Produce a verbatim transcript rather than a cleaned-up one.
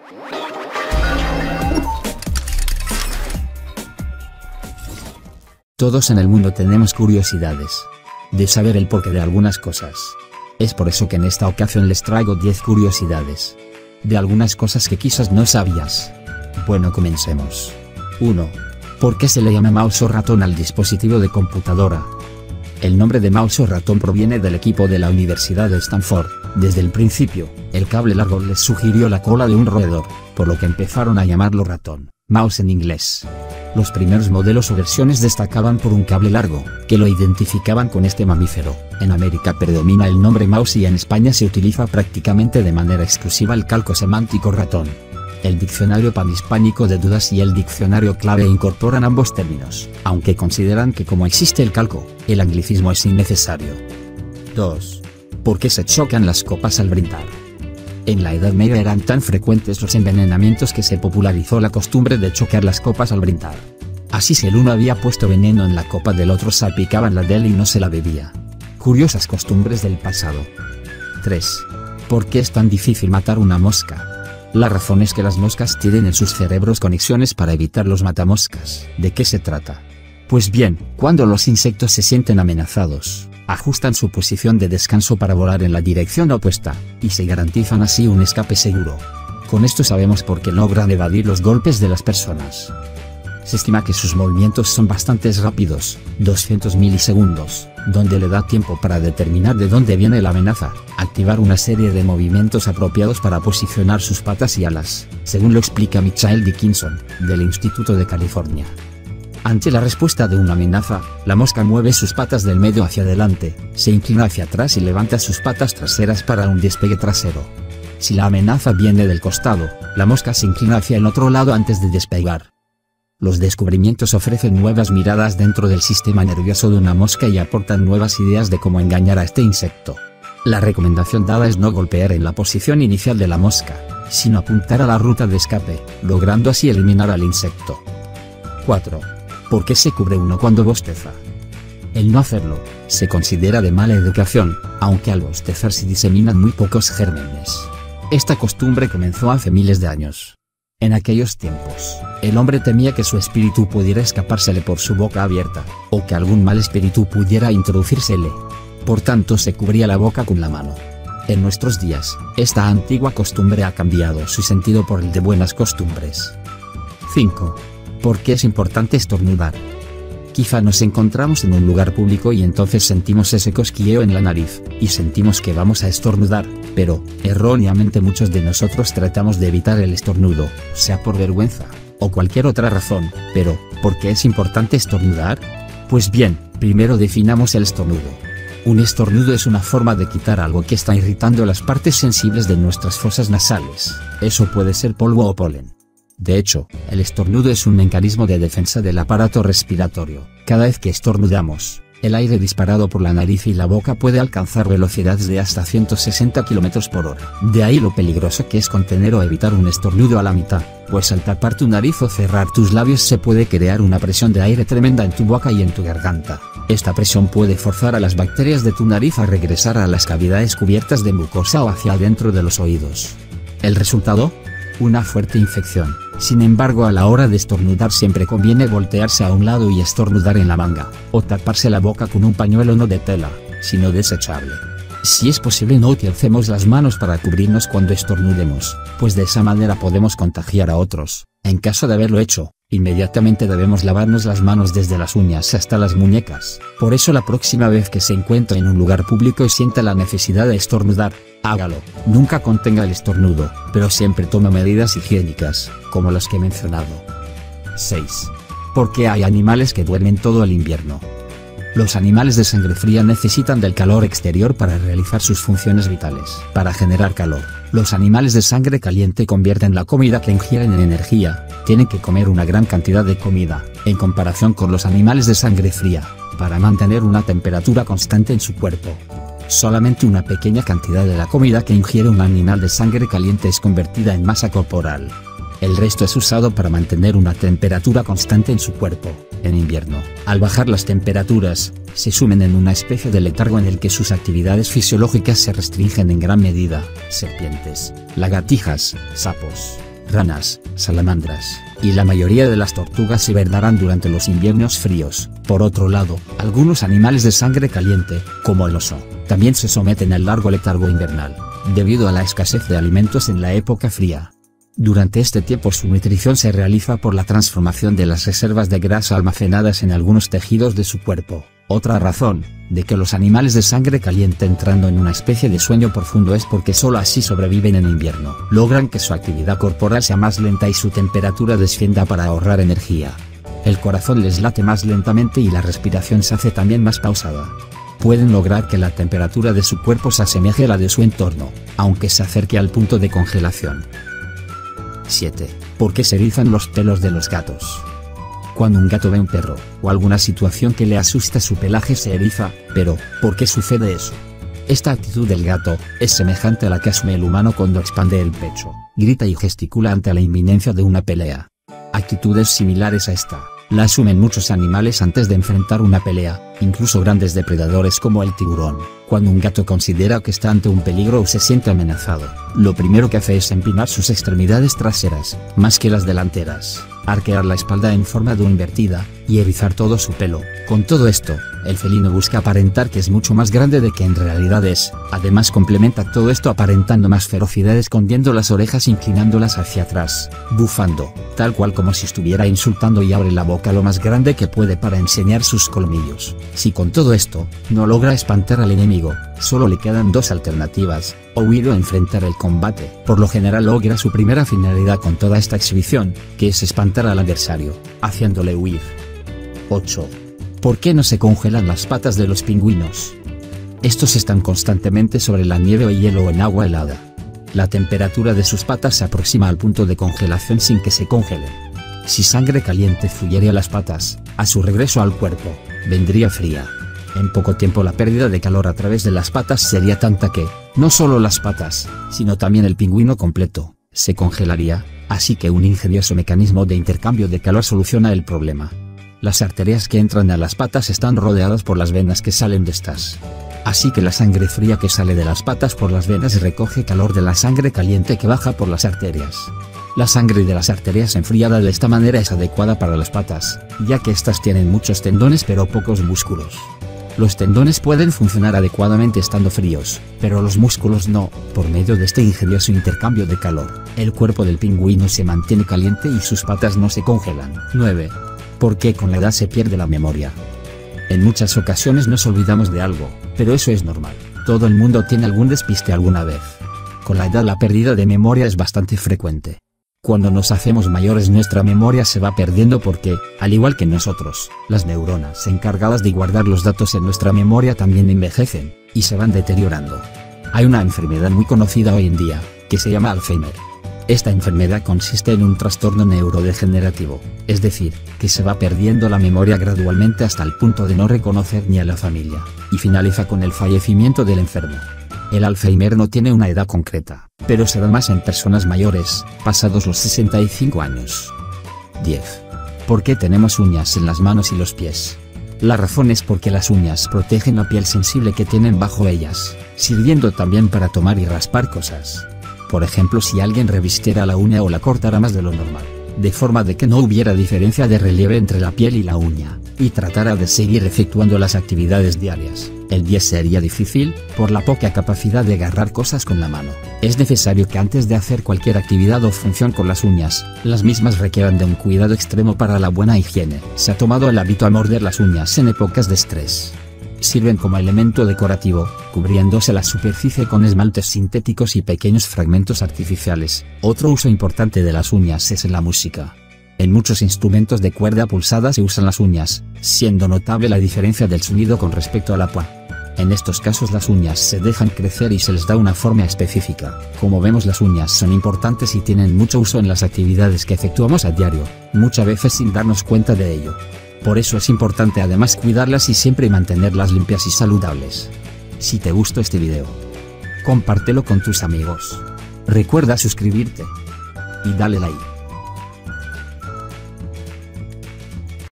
Todos en el mundo tenemos curiosidades de saber el porqué de algunas cosas. Es por eso que en esta ocasión les traigo diez curiosidades de algunas cosas que quizás no sabías. Bueno, comencemos. uno. ¿Por qué se le llama mouse o ratón al dispositivo de computadora? El nombre de mouse o ratón proviene del equipo de la Universidad de Stanford. Desde el principio, el cable largo les sugirió la cola de un roedor, por lo que empezaron a llamarlo ratón, mouse en inglés. Los primeros modelos o versiones destacaban por un cable largo, que lo identificaban con este mamífero. En América predomina el nombre mouse y en España se utiliza prácticamente de manera exclusiva el calco semántico ratón. El diccionario panhispánico de dudas y el diccionario clave incorporan ambos términos, aunque consideran que como existe el calco, el anglicismo es innecesario. dos. ¿Por qué se chocan las copas al brindar? En la Edad Media eran tan frecuentes los envenenamientos que se popularizó la costumbre de chocar las copas al brindar. Así, si el uno había puesto veneno en la copa del otro, salpicaban la de él y no se la bebía. Curiosas costumbres del pasado. tres. ¿Por qué es tan difícil matar una mosca? La razón es que las moscas tienen en sus cerebros conexiones para evitar los matamoscas. ¿De qué se trata? Pues bien, cuando los insectos se sienten amenazados, ajustan su posición de descanso para volar en la dirección opuesta, y se garantizan así un escape seguro. Con esto sabemos por qué logran evadir los golpes de las personas. Se estima que sus movimientos son bastante rápidos, doscientos milisegundos, donde le da tiempo para determinar de dónde viene la amenaza, activar una serie de movimientos apropiados para posicionar sus patas y alas, según lo explica Michael Dickinson, del Instituto de California. Ante la respuesta de una amenaza, la mosca mueve sus patas del medio hacia adelante, se inclina hacia atrás y levanta sus patas traseras para un despegue trasero. Si la amenaza viene del costado, la mosca se inclina hacia el otro lado antes de despegar. Los descubrimientos ofrecen nuevas miradas dentro del sistema nervioso de una mosca y aportan nuevas ideas de cómo engañar a este insecto. La recomendación dada es no golpear en la posición inicial de la mosca, sino apuntar a la ruta de escape, logrando así eliminar al insecto. cuatro. ¿Por qué se cubre uno cuando bosteza? El no hacerlo se considera de mala educación, aunque al bostezar se diseminan muy pocos gérmenes. Esta costumbre comenzó hace miles de años. En aquellos tiempos, el hombre temía que su espíritu pudiera escapársele por su boca abierta, o que algún mal espíritu pudiera introducírsele. Por tanto, se cubría la boca con la mano. En nuestros días, esta antigua costumbre ha cambiado su sentido por el de buenas costumbres. cinco. ¿Por qué es importante estornudar? Quizá nos encontramos en un lugar público y entonces sentimos ese cosquilleo en la nariz, y sentimos que vamos a estornudar, pero, erróneamente muchos de nosotros tratamos de evitar el estornudo, sea por vergüenza, o cualquier otra razón. Pero, ¿por qué es importante estornudar? Pues bien, primero definamos el estornudo. Un estornudo es una forma de quitar algo que está irritando las partes sensibles de nuestras fosas nasales. Eso puede ser polvo o polen. De hecho, el estornudo es un mecanismo de defensa del aparato respiratorio. Cada vez que estornudamos, el aire disparado por la nariz y la boca puede alcanzar velocidades de hasta ciento sesenta kilómetros por hora. De ahí lo peligroso que es contener o evitar un estornudo a la mitad, pues al tapar tu nariz o cerrar tus labios se puede crear una presión de aire tremenda en tu boca y en tu garganta. Esta presión puede forzar a las bacterias de tu nariz a regresar a las cavidades cubiertas de mucosa o hacia adentro de los oídos. ¿El resultado? Una fuerte infección. Sin embargo, a la hora de estornudar siempre conviene voltearse a un lado y estornudar en la manga, o taparse la boca con un pañuelo no de tela, sino desechable. Si es posible, no utilicemos las manos para cubrirnos cuando estornudemos, pues de esa manera podemos contagiar a otros. En caso de haberlo hecho, inmediatamente debemos lavarnos las manos desde las uñas hasta las muñecas. Por eso, la próxima vez que se encuentre en un lugar público y sienta la necesidad de estornudar, hágalo. Nunca contenga el estornudo, pero siempre tome medidas higiénicas, como las que he mencionado. seis. ¿Por qué hay animales que duermen todo el invierno? Los animales de sangre fría necesitan del calor exterior para realizar sus funciones vitales. Para generar calor, los animales de sangre caliente convierten la comida que ingieren en energía. Tienen que comer una gran cantidad de comida, en comparación con los animales de sangre fría, para mantener una temperatura constante en su cuerpo. Solamente una pequeña cantidad de la comida que ingiere un animal de sangre caliente es convertida en masa corporal. El resto es usado para mantener una temperatura constante en su cuerpo. En invierno, al bajar las temperaturas, se sumen en una especie de letargo en el que sus actividades fisiológicas se restringen en gran medida. Serpientes, lagartijas, sapos, ranas, salamandras, y la mayoría de las tortugas hibernaran durante los inviernos fríos. Por otro lado, algunos animales de sangre caliente, como el oso, también se someten al largo letargo invernal, debido a la escasez de alimentos en la época fría. Durante este tiempo su nutrición se realiza por la transformación de las reservas de grasa almacenadas en algunos tejidos de su cuerpo. Otra razón, de que los animales de sangre caliente entrando en una especie de sueño profundo es porque solo así sobreviven en invierno. Logran que su actividad corporal sea más lenta y su temperatura descienda para ahorrar energía. El corazón les late más lentamente y la respiración se hace también más pausada. Pueden lograr que la temperatura de su cuerpo se asemeje a la de su entorno, aunque se acerque al punto de congelación. siete. ¿Por qué se erizan los pelos de los gatos? Cuando un gato ve un perro, o alguna situación que le asusta, su pelaje se eriza, pero, ¿por qué sucede eso? Esta actitud del gato, es semejante a la que asume el humano cuando expande el pecho, grita y gesticula ante la inminencia de una pelea. Actitudes similares a esta, la asumen muchos animales antes de enfrentar una pelea, incluso grandes depredadores como el tiburón. Cuando un gato considera que está ante un peligro o se siente amenazado, lo primero que hace es empinar sus extremidades traseras, más que las delanteras, arquear la espalda en forma de invertida, y erizar todo su pelo. Con todo esto, el felino busca aparentar que es mucho más grande de que en realidad es. Además complementa todo esto aparentando más ferocidad, escondiendo las orejas, inclinándolas hacia atrás, bufando, tal cual como si estuviera insultando, y abre la boca lo más grande que puede para enseñar sus colmillos. Si con todo esto, no logra espantar al enemigo, solo le quedan dos alternativas: o huir o enfrentar el combate. Por lo general logra su primera finalidad con toda esta exhibición, que es espantar al adversario, haciéndole huir. ocho. ¿Por qué no se congelan las patas de los pingüinos? Estos están constantemente sobre la nieve o hielo o en agua helada. La temperatura de sus patas se aproxima al punto de congelación sin que se congelen. Si sangre caliente fluyera a las patas, a su regreso al cuerpo, vendría fría. En poco tiempo la pérdida de calor a través de las patas sería tanta que, no solo las patas, sino también el pingüino completo, se congelaría, así que un ingenioso mecanismo de intercambio de calor soluciona el problema. Las arterias que entran a las patas están rodeadas por las venas que salen de estas. Así que la sangre fría que sale de las patas por las venas recoge calor de la sangre caliente que baja por las arterias. La sangre de las arterias enfriada de esta manera es adecuada para las patas, ya que estas tienen muchos tendones pero pocos músculos. Los tendones pueden funcionar adecuadamente estando fríos, pero los músculos no. Por medio de este ingenioso intercambio de calor, el cuerpo del pingüino se mantiene caliente y sus patas no se congelan. nueve. ¿Por qué con la edad se pierde la memoria? En muchas ocasiones nos olvidamos de algo, pero eso es normal. Todo el mundo tiene algún despiste alguna vez. Con la edad la pérdida de memoria es bastante frecuente. Cuando nos hacemos mayores nuestra memoria se va perdiendo porque, al igual que nosotros, las neuronas encargadas de guardar los datos en nuestra memoria también envejecen, y se van deteriorando. Hay una enfermedad muy conocida hoy en día, que se llama Alzheimer. Esta enfermedad consiste en un trastorno neurodegenerativo, es decir, que se va perdiendo la memoria gradualmente hasta el punto de no reconocer ni a la familia, y finaliza con el fallecimiento del enfermo. El Alzheimer no tiene una edad concreta, pero se da más en personas mayores, pasados los sesenta y cinco años. diez. ¿Por qué tenemos uñas en las manos y los pies? La razón es porque las uñas protegen la piel sensible que tienen bajo ellas, sirviendo también para tomar y raspar cosas. Por ejemplo, si alguien revistiera la uña o la cortara más de lo normal, de forma de que no hubiera diferencia de relieve entre la piel y la uña, y tratara de seguir efectuando las actividades diarias, el día sería difícil, por la poca capacidad de agarrar cosas con la mano. Es necesario que antes de hacer cualquier actividad o función con las uñas, las mismas requieran de un cuidado extremo para la buena higiene. Se ha tomado el hábito a morder las uñas en épocas de estrés. Sirven como elemento decorativo, cubriéndose la superficie con esmaltes sintéticos y pequeños fragmentos artificiales. Otro uso importante de las uñas es en la música. En muchos instrumentos de cuerda pulsada se usan las uñas, siendo notable la diferencia del sonido con respecto a la púa. En estos casos las uñas se dejan crecer y se les da una forma específica. Como vemos, las uñas son importantes y tienen mucho uso en las actividades que efectuamos a diario, muchas veces sin darnos cuenta de ello. Por eso es importante además cuidarlas y siempre mantenerlas limpias y saludables. Si te gustó este video, compártelo con tus amigos. Recuerda suscribirte y dale like.